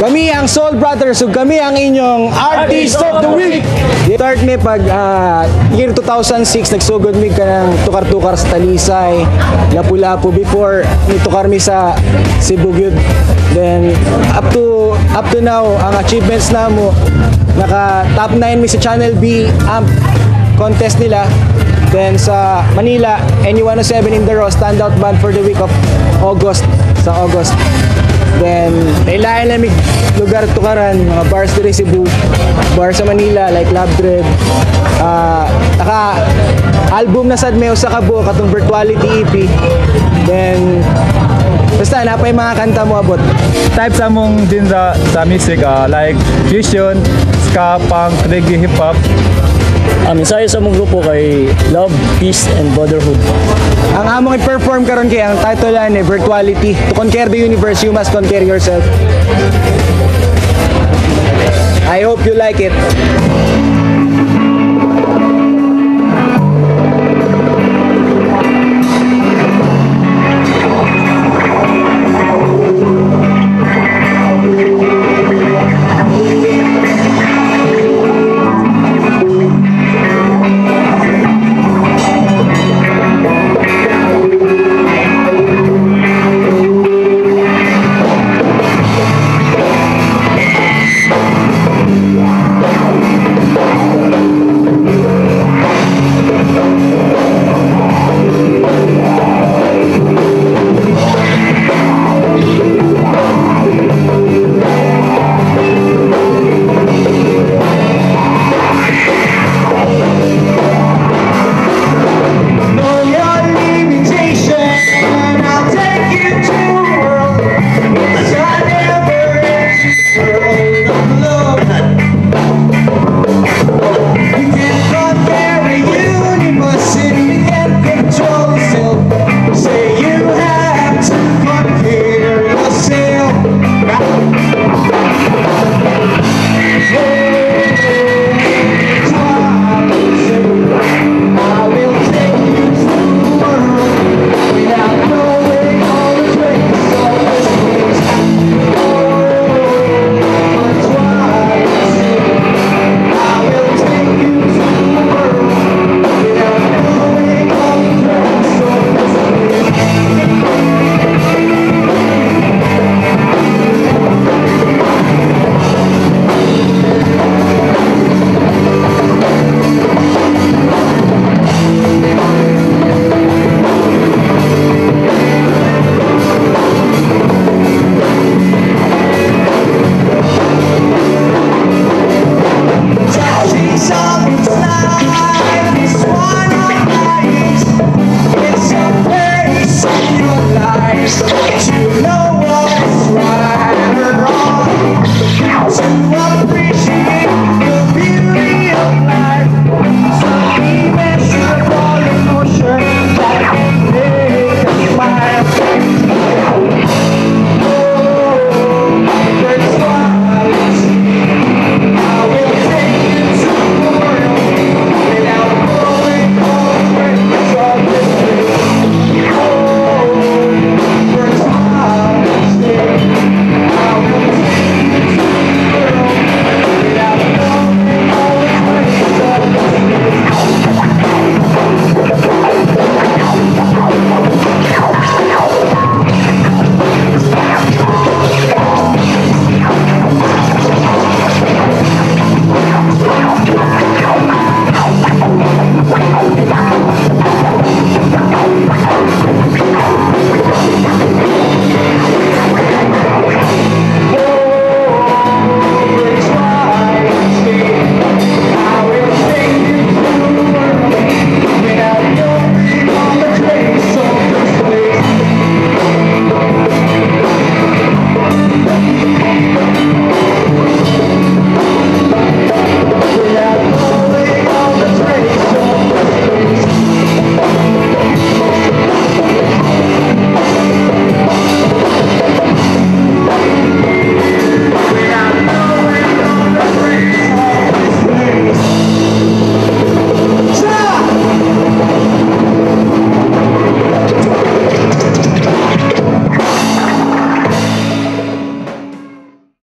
Kami ang Soul Brothers, ug kami ang inyong Artist of the Week. Start mi pag year 2006 nagsugod mi ka ng tukar-tukar sa Talisay, Lapu-Lapu before nitukar mi sa Cebu gyud. Then up to now ang achievements namo naka top 9 mi sa Channel B amp contest nila. Then sa Manila, NU107 in the Raw standout band for the week of August sa August. Then, nailayan namin lugar tukaran, mga bars dito Cebu, bar sa Manila, like Lab Dread. Album na sad may usa ka buo, katong Virtuality EP. Then, basta, napay mga kanta mo abot. Type sa mong genre sa music, like fusion, ska, punk, reggae, hip-hop. Mensahe sa mong grupo kay Love, Peace, and Brotherhood. Ang among i-perform karon kay ang title ni Virtuality. To conquer the universe, you must conquer yourself. I hope you like it.